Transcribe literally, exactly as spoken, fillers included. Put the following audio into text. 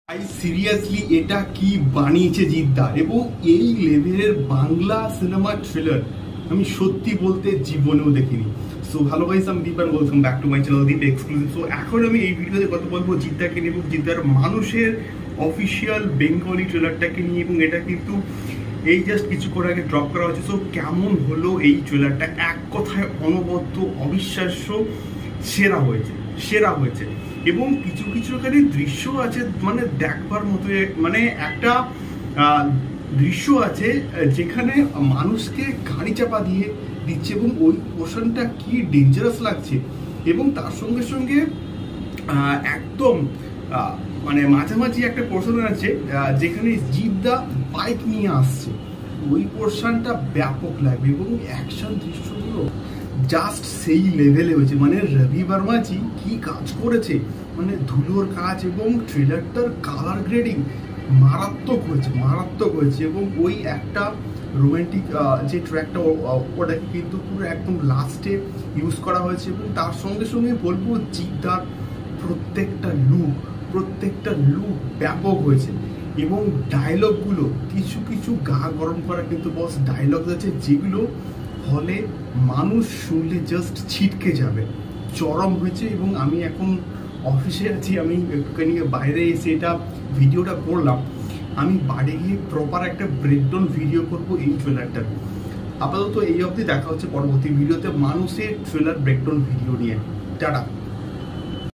ভাই সিরিয়াসলি এটা কি বানিয়েছে জিদ্দা, এবং এই লেভেলের বাংলা সিনেমা ট্রেলার আমি সত্যি বলতে জীবনেও দেখিনি। সো হ্যালো গাইস, আমি Deep and welcome back to my channel Deep exclusive. So এখন আমি এই ভিডিওতে কথা বলবো জিদ্দাকে নিয়ে এবং জিদ্দার মানুষের অফিসিয়াল বেঙ্গলি ট্রেলারটাকে নিয়ে, এবং এটা কিন্তু এই জাস্ট কিছুক্ষণ আগে ড্রপ করা হয়েছে। সো কেমন হলো এই ট্রেলারটা? এক কথায় অনবদ্য, অবিশ্বাস্য, সেরা হয়েছে সেরা হয়েছে এবং কিছু কিছু এখানে দৃশ্য আছে মানে দেখবার মতো। মানে একটা দৃশ্য আছে যেখানে মানুষকে গাড়ি চাপা দিয়ে দিচ্ছে এবং ওই পোর্শনটা কি ডেঞ্জারাস লাগছে, এবং তার সঙ্গে সঙ্গে একদম মানে মাঝামাঝি একটা পোর্শন আছে যেখানে জিদ্দা বাইক নিয়ে আসছে, ওই পোর্শনটা ব্যাপক লাগবে এবং অ্যাকশন দৃশ্যগুলো জাস্ট সেই লেভেলে হয়েছে। মানে রবি বর্মাজি কি কাজ করেছে, মানে ধুলোর কাজ এবং ট্রেলারটার কালার গ্রেডিং মারাত্মক হয়েছে মারাত্মক হয়েছে এবং ওই একটা রোমান্টিক যে ট্র্যাকটা ওটাকে কিন্তু পুরো একদম লাস্টে ইউজ করা হয়েছে। এবং তার সঙ্গে সঙ্গে বলবো জিদ্দার প্রত্যেকটা লুক প্রত্যেকটা লুক ব্যাপক হয়েছে এবং ডায়লগগুলো কিছু কিছু গা গরম করা কিন্তু বস ডায়লগ আছে যেগুলো হলে মানুষ শুনলে জাস্ট ছিটকে যাবে, চরম হয়েছে। এবং আমি এখন অফিসে আছি, আমি একটুখানি বাইরে এসে এটা ভিডিওটা করলাম, আমি বাড়ি গিয়ে প্রপার একটা ব্রেকডাউন ভিডিও করবো এই ট্রেলারটার। আপাতত এই অবধি, দেখা হচ্ছে পরবর্তী ভিডিওতে মানুষের ট্রেলার ব্রেকডাউন ভিডিও নিয়ে। টাটা।